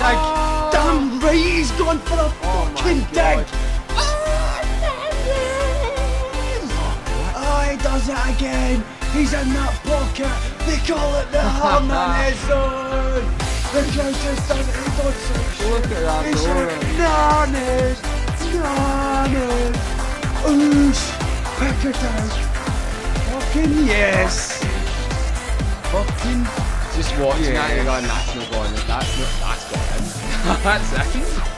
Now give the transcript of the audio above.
dig. Oh, damn right, he's gone for a fucking dig. Oh, he does it again. He's in that pocket. They call it the Hernandez zone. The counter's done it. He's on 6. Look at that He's goal. Hernandez. Hernandez. Oosh. Pick it out. Fucking yes. Fucking Just watching yes. that, you're going, that's not going in. That's got in. That's in.